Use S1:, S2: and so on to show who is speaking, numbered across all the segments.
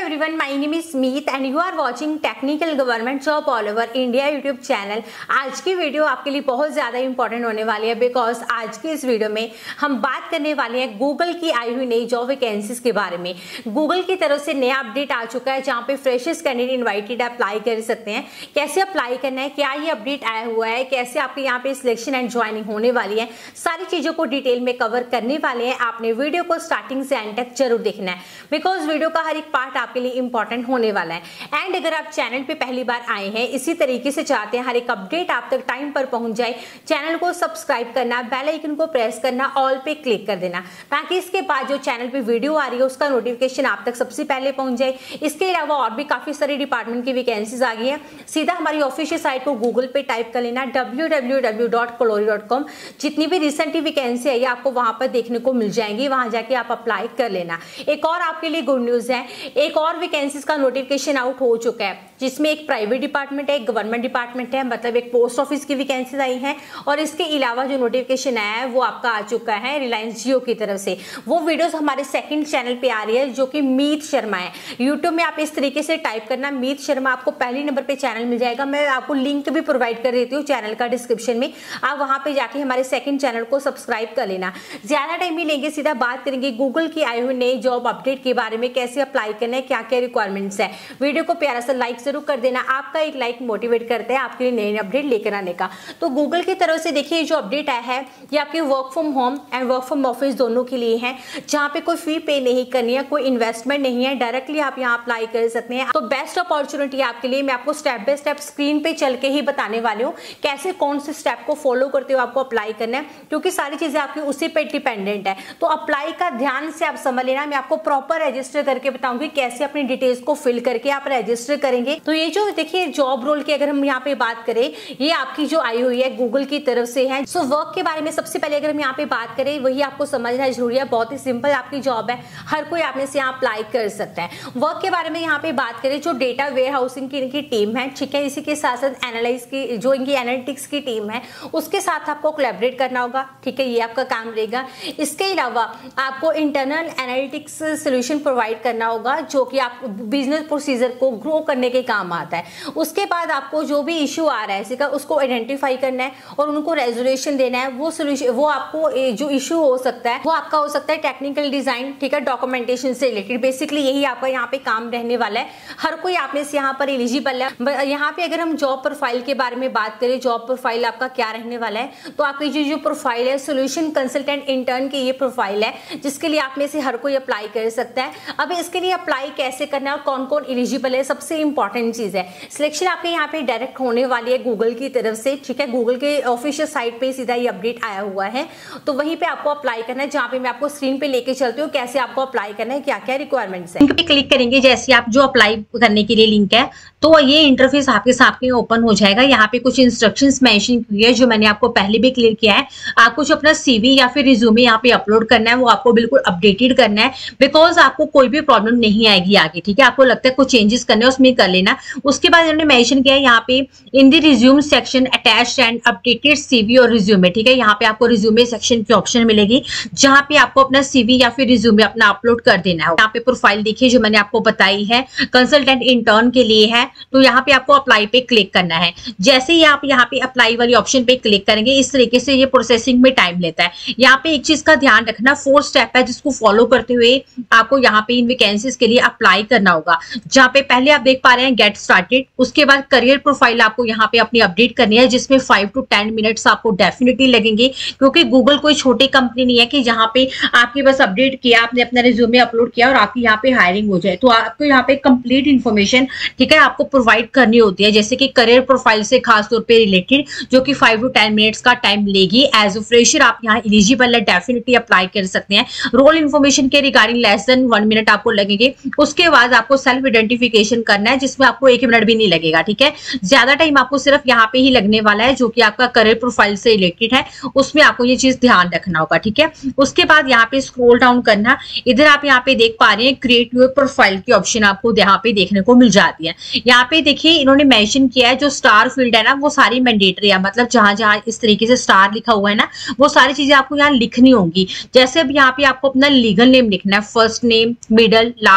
S1: everyone, my name is Meet and you are watching technical government job all over India YouTube channel. आज की video आपके लिए बहुत ज़्यादा इंपॉर्टेंट होने वाली है बिकॉज आज की इस वीडियो में हम बात करने वाले हैं गूगल की आई हुई नई जॉब वैकेंसीज के बारे में। गूगल की तरफ से नया अपडेट आ चुका है जहाँ पे फ्रेशर्स कैंडिडेट इन्वाइटेड अप्लाई कर सकते हैं। कैसे अप्लाई करना है, क्या ये अपडेट आया हुआ है, कैसे आपके यहाँ पे सिलेक्शन एंड ज्वाइनिंग होने वाली है, सारी चीज़ों को डिटेल में कवर करने वाले हैं। आपने वीडियो को स्टार्टिंग से एंड तक जरूर देखना है बिकॉज वीडियो का हर एक पार्ट आपके लिए इंपॉर्टेंट होने वाला है। एंड अगर आप चैनल पे पहली बार आए हैं, इसी तरीके से चाहते हैं हर एक अपडेट आप तक टाइम पर पहुंच जाए, चैनल को सब्सक्राइब करना, बेल आइकन को प्रेस करना, ऑल पे क्लिक कर देना ताकि इसके बाद जो चैनल पे वीडियो आ रही है उसका नोटिफिकेशन आप तक सबसे पहले पहुंच जाए। इसके अलावा और भी काफी सारी डिपार्टमेंट की वैकेंसीज आ गई है। सीधा हमारी ऑफिशियल साइट को गूगल पे टाइप कर लेना www.kalory.com। जितनी भी रिसेंटली वैकेंसी है आपको वहां पर देखने को मिल जाएंगी, वहां जाके आप अप्लाई कर लेना। एक और आपके लिए गुड न्यूज है, एक और वैकेंसीज का नोटिफिकेशन आउट हो चुका है जिसमें एक प्राइवेट डिपार्टमेंट है, एक गवर्नमेंट डिपार्टमेंट है, मतलब एक पोस्ट ऑफिस की वैकेंसीज आई है। और इसके अलावा जो नोटिफिकेशन आया है वो आपका आ चुका है रिलायंस जियो की तरफ से। वो वीडियोस हमारे सेकंड चैनल पे आ रही है जो कि मीत शर्मा है। यूट्यूब में आप इस तरीके से टाइप करना मीत शर्मा, आपको पहले नंबर पे चैनल मिल जाएगा। मैं आपको लिंक भी प्रोवाइड कर देती हूँ चैनल का डिस्क्रिप्शन में, आप वहां पे जाके हमारे सेकंड चैनल को सब्सक्राइब कर लेना। ज्यादा टाइम नहीं लेंगे, सीधा बात करेंगे गूगल की आई हुई नई जॉब अपडेट के बारे में, कैसे अप्लाई करना है, क्या क्या रिक्वायरमेंट्स है। वीडियो को प्यारा सा लाइक जरूर कर देना, आपका एक लाइक मोटिवेट करते हैं आपके लिए नई अपडेट लेकर आने का। तो गूगल की तरफ से देखिए जो अपडेट आया है ये आपके work from home and work from office दोनों के लिए है, जहाँ पे कोई फी पे नहीं करनी है, कोई इन्वेस्टमेंट नहीं है, डायरेक्टली आप यहाँ अप्लाई कर सकते हैं। तो बेस्ट अपॉर्चुनिटी आपके लिए। मैं आपको स्टेप बाय स्टेप स्क्रीन पे चल के ही बताने वाली हूँ कैसे कौन से स्टेप को फॉलो करते हुए आपको अप्लाई करना है, क्योंकि सारी चीजें आपकी उसी पे डिपेंडेंट है। तो अप्लाई का ध्यान से आप समझ लेना। मैं आपको प्रॉपर रजिस्टर करके बताऊंगी कैसे अपनी डिटेल्स को फिल करके आप रजिस्टर करेंगे। तो ये जो देखिए जॉब रोल की अगर हम यहाँ पे बात करें, ये आपकी जो आई हुई है गूगल की तरफ से है। सो वर्क के बारे में सबसे पहले अगर हम यहाँ पे बात करें, वही आपको समझना जरूरी है। बहुत ही सिंपल आपकी जॉब है, हर कोई आप में से यहाँ अप्लाई कर सकता है। वर्क के बारे में यहाँ पे बात करें, जो डेटा वेयर हाउसिंग की इनकी टीम है, ठीक है, इसी के साथ साथ एनालाइज की जो इनकी एनालिटिक्स की टीम है उसके साथ आपको कोलैबोरेट करना होगा, ठीक है, ये आपका काम रहेगा। इसके अलावा आपको इंटरनल एनालिटिक्स सोल्यूशन प्रोवाइड करना होगा जो कि आप बिजनेस प्रोसीजर को ग्रो करने के काम आता है। उसके बाद आपको जो भी इशू आ रहा है इसी का उसको आइडेंटिफाई करना है और उनको रेजोल्यूशन देना है। वो सोल्यूशन, वो आपको जो इशू हो सकता है वो आपका हो सकता है टेक्निकल डिजाइन, ठीक है, डॉक्यूमेंटेशन से रिलेटेड। बेसिकली यही आपका यहाँ पे काम रहने वाला है। हर कोई आप में से यहाँ पर एलिजिबल है। यहाँ पे अगर हम जॉब प्रोफाइल के बारे में बात करें, जॉब प्रोफाइल आपका क्या रहने वाला है, तो आपकी जो प्रोफाइल है सोल्यूशन कंसल्टेंट इंटर्न की ये प्रोफाइल है जिसके लिए आप में से हर कोई अप्लाई कर सकता है। अब इसके लिए अप्लाई कैसे करना है और कौन कौन एलिजिबल है, सबसे इंपॉर्टेंट चीज है सिलेक्शन आपके यहाँ पे डायरेक्ट होने वाली है गूगल की तरफ से, ठीक है। गूगल के ऑफिशियल साइट पे सीधा ये अपडेट आया हुआ है, तो वहीं पे आपको अप्लाई करना है, जहाँ पे मैं आपको स्क्रीन पे लेके चलती हूँ कैसे आपको अप्लाई करना है, क्या क्या रिक्वायरमेंट्स है। लिंक पे क्लिक करेंगे जैसे आप जो अप्लाई करने के लिए लिंक है, तो ये इंटरफेस आपके सामने ओपन हो जाएगा। यहाँ पे कुछ इंस्ट्रक्शंस मेंशन की है जो मैंने आपको पहले भी क्लियर किया है। आपको जो अपना CV या फिर रिज्यूमे यहाँ पे अपलोड करना है वो आपको बिल्कुल अपडेटेड करना है बिकॉज आपको कोई भी प्रॉब्लम नहीं आएगी आगे, ठीक है। आपको लगता है कुछ चेंजेस करने उसमें कर लेना। उसके बाद इन्होंने मेंशन किया है यहाँ पे in the resume section attached and updated CV और रिज्यूमे, ठीक है। यहाँ पे आपको रिज्यूमे सेक्शन की ऑप्शन मिलेगी जहाँ पे आपको अपना CV या फिर रिज्यूमे अपना अपलोड कर देना है। यहाँ पे प्रोफाइल देखिए जो मैंने आपको बताई है कंसल्टेंट इंटर्न के लिए है, तो यहाँ पे आपको अप्लाई पे क्लिक करना है। जैसे ही आप यहाँ पे अप्लाई वाली ऑप्शन पे क्लिक करेंगे, इस तरीके से ये प्रोसेसिंग में टाइम लेता है। यहाँ पे एक चीज का ध्यान रखना, 4 स्टेप है जिसको फॉलो करते हुए आपको यहाँ पे इन वैकेंसीज के लिए अप्लाई करना होगा। जहाँ पे पहले आप देख पा रहे हैं गेट स्टार्टेड, उसके बाद करियर प्रोफाइल आपको यहाँ पे अपनी अपडेट करनी है जिसमें 5 to 10 मिनट्स आपको डेफिनेटली लगेंगे, क्योंकि गूगल कोई छोटी कंपनी नहीं है कि जहाँ पे आपके बस अपडेट किया, आपने अपना रिज्यूमे अपलोड किया और आपकी यहाँ पे हायरिंग हो जाए। तो आपको यहाँ पे कंप्लीट इन्फॉर्मेशन, ठीक है, आपको प्रोवाइड करनी होती है, जैसे कि करियर प्रोफाइल से खासतौर पे रिलेटेड, जो कि 5 to 10 मिनट्स का टाइम लेगी। एज अ फ्रेशर आप यहाँ एलिजिबल है, डेफिनेटली अप्लाई कर सकते हैं। रोल इन्फॉर्मेशन के रिगार्डिंग लेस देन 1 मिनट आपको लगेंगे। उसके बाद आपको सेल्फ आइडेंटिफिकेशन करना है जिसमें आपको 1 मिनट भी नहीं लगेगा, ठीक है। ज्यादा टाइम आपको सिर्फ यहाँ पे ही लगने वाला है जो कि आपका करियर प्रोफाइल से रिलेटेड है, उसमें आपको ये चीज ध्यान रखना होगा, ठीक है। उसके बाद यहाँ पे स्क्रॉल डाउन करना, इधर आप यहाँ पे देख पा रहे हैं क्रिएट योर प्रोफाइल की ऑप्शन आपको यहाँ पे देखने को मिल जाती है। यहाँ पे देखिए इन्होंने मेंशन किया है जो स्टार फील्ड है ना वो सारी मैंडेटरी है, मतलब जहां जहां इस तरीके से स्टार लिखा हुआ है ना वो सारी चीजें आपको यहाँ लिखनी होंगी। जैसे अब यहाँ पे आपको अपना लीगल नेम लिखना है, first name, middle, last name,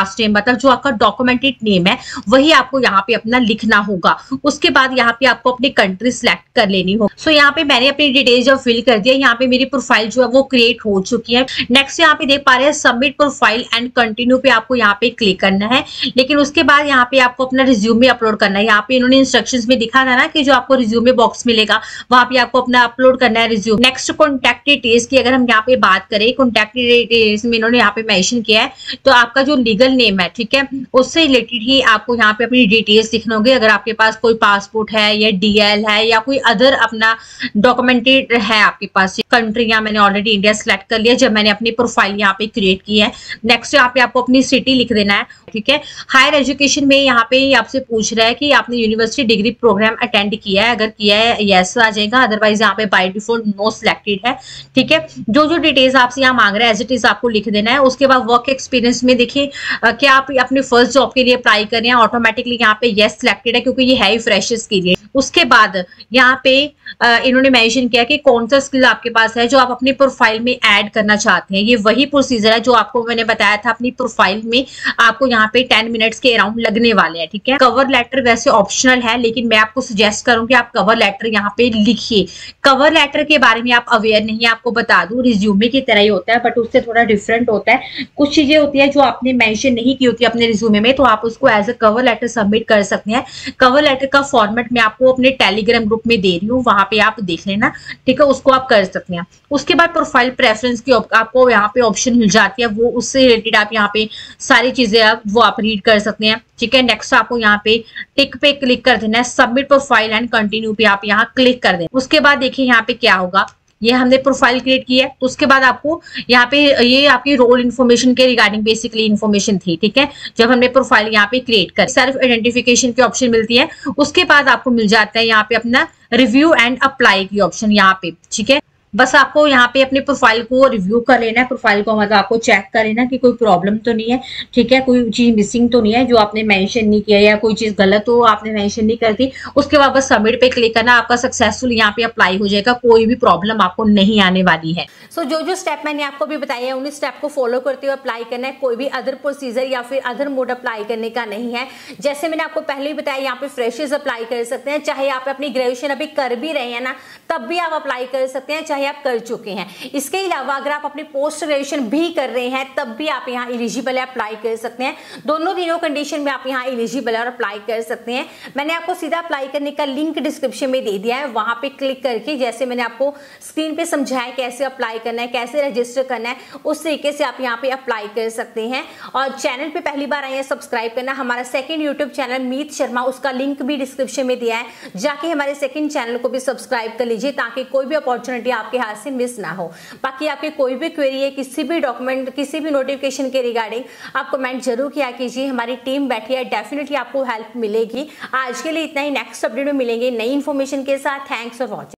S1: मतलब जो आपका डॉक्यूमेंटेड नेम है वही आपको यहाँ पे अपना लिखना होगा। उसके बाद यहाँ पे आपको अपनी कंट्री सिलेक्ट कर लेनी हो। सो यहाँ पे मैंने अपनी डिटेल्स जब फिल कर दिया, यहाँ पे मेरी प्रोफाइल जो है वो क्रिएट हो चुकी है। नेक्स्ट यहाँ पे देख पा रहे हैं सबमिट प्रोफाइल एंड कंटिन्यू पे आपको यहाँ पे क्लिक करना है। लेकिन उसके बाद यहाँ पे आपको अपना रिज्यूमे अपलोड करना है। यहाँ पे इन्होंने इंस्ट्रक्शंस में दिखा था ना कि जो आपको रिज्यूमे बॉक्स मिलेगा वहां पे आपको अपना अपलोड करना है रिज्यूम। नेक्स्ट कॉन्टैक्ट डिटेल्स की अगर हम यहाँ पे बात करें, कॉन्टैक्ट डिटेल्स में इन्होंने यहाँ पे मेंशन किया है तो आपका जो लीगल नेम है, ठीक है, उससे रिलेटेड ही आपको यहाँ पे अपनी डिटेल्स लिखने होंगे। अगर आपके पास कोई पासपोर्ट है या डीएल है या कोई अदर अपना डॉक्यूमेंटेड है आपके पास। कंट्री यहाँ मैंने ऑलरेडी इंडिया सिलेक्ट कर लिया जब मैंने अपनी प्रोफाइल यहाँ पे क्रिएट की है। नेक्स्ट यहाँ पे आपको अपनी सिटी लिख देना है, ठीक है। हायर एजुकेशन में यहाँ पे आपसे पूछ रहा है कि आपने यूनिवर्सिटी डिग्री प्रोग्राम अटेंड किया है, अगर किया है यस आ जाएगा, अदरवाइज यहाँ पे बाय डिफॉल्ट नो सिलेक्टेड है, ठीक है। जो डिटेल्स आपसे यहाँ मांग रहा है एज इट इज आपको लिख देना है। उसके बाद वर्क एक्सपीरियंस में देखिए क्या आप अपने फर्स्ट जॉब के लिए अप्लाई कर रहे हैं, ऑटोमेटिकली यहाँ पे यस सिलेक्टेड है क्योंकि ये है ही फ्रेशर्स के लिए। उसके बाद यहाँ पे इन्होंने मेंशन किया कि कौन सा स्किल आपके पास है जो आप अपनी प्रोफाइल में ऐड करना चाहते हैं। ये वही प्रोसीजर है जो आपको मैंने बताया था अपनी प्रोफाइल में आपको यहाँ पे 10 मिनट्स के अराउंड लगने वाले हैं, ठीक है। कवर लेटर वैसे ऑप्शनल है लेकिन मैं आपको सजेस्ट करूंगी आप कवर लेटर यहाँ पे लिखिए। कवर लेटर के बारे में आप अवेयर नहीं है, आपको बता दूं रिज्यूमे की तरह ही होता है बट उससे थोड़ा डिफरेंट होता है। कुछ चीजें होती है जो आपने मेंशन नहीं की होती अपने रिज्यूमे में तो आप उसको as a cover letter submit कर सकते हैं। कवर लेटर का फॉर्मेट मैं आपको अपने टेलीग्राम ग्रुप में दे रही हूँ, वहां पे आप देख लेना, ठीक है, उसको आप कर सकते हैं। उसके बाद प्रोफाइल प्रेफरेंस की आपको यहाँ पे ऑप्शन मिल जाती है, वो उससे रिलेटेड आप यहाँ पे सारी चीजें वो आप रीड कर सकते हैं, ठीक है। नेक्स्ट आपको यहाँ पे टिक पे क्लिक कर देना है, सबमिट प्रोफाइल एंड कंटिन्यू पे आप यहाँ क्लिक कर दें। उसके बाद देखिए यहाँ पे क्या होगा, ये हमने प्रोफाइल क्रिएट की है तो उसके बाद आपको यहाँ पे ये आपकी रोल इन्फॉर्मेशन के रिगार्डिंग बेसिकली इन्फॉर्मेशन थी, ठीक है। जब हमने प्रोफाइल यहाँ पे क्रिएट कर सेल्फ आइडेंटिफिकेशन की ऑप्शन मिलती है। उसके बाद आपको मिल जाता है यहाँ पे अपना रिव्यू एंड अप्लाई की ऑप्शन यहाँ पे, ठीक है। बस आपको यहाँ पे अपने प्रोफाइल को रिव्यू कर लेना है, प्रोफाइल को मतलब आपको चेक कर लेना कि कोई प्रॉब्लम तो नहीं है, ठीक है, कोई चीज मिसिंग तो नहीं है जो आपने मेंशन नहीं किया या कोई चीज गलत हो आपने मेंशन नहीं कर दी। उसके बाद बस सबमिट पे क्लिक करना, आपका सक्सेसफुल यहाँ पे अप्लाई हो जाएगा, कोई भी प्रॉब्लम आपको नहीं आने वाली है। सो जो स्टेप मैंने आपको भी बताया है उन स्टेप को फॉलो करते हुए अप्लाई करना है, कोई भी अदर प्रोसीजर या फिर अदर मोड अप्लाई करने का नहीं है। जैसे मैंने आपको पहले ही बताया यहाँ पे फ्रेशर्स अप्लाई कर सकते हैं, चाहे आप अपनी ग्रेजुएशन अभी कर भी रहे हैं ना तब भी आप अप्लाई कर सकते हैं, चाहे आप कर चुके हैं। इसके अलावा अगर आप अपनी पोस्ट ग्रेजुएशन भी कर रहे हैं तब भी आप यहाँ एलिजिबल है, अप्लाई कर सकते हैं। तीनों कंडीशन में आप यहाँ एलिजिबल है और अप्लाई कर सकते हैं। मैंने आपको सीधा अप्लाई करने का लिंक डिस्क्रिप्शन में दे दिया है, वहां पे क्लिक करके जैसे मैंने आपको स्क्रीन पे समझाया कैसे अप्लाई करना है, कैसे रजिस्टर करना है, उस तरीके से आप यहाँ पे अप्लाई कर सकते हैं। और चैनल पे पहली बार आए हैं सब्सक्राइब करना, हमारा second YouTube channel Meet Sharma, उसका लिंक भी डिस्क्रिप्शन में दिया है, जाके हमारे सेकंड चैनल को भी सब्सक्राइब कर लीजिए ताकि कोई भी अपॉर्चुनिटी आपके हाथ से मिस ना हो। बाकी आपके कोई भी क्वेरी है किसी भी डॉक्यूमेंट किसी भी नोटिफिकेशन के रिगार्डिंग आप कमेंट जरूर किया कीजिए, हमारी टीम बैठी है, डेफिनेटली आपको हेल्प मिलेगी। आज के लिए इतना ही, नेक्स्ट अपडेट में मिलेंगे नई इन्फॉर्मेशन के साथ। Thanks for watching.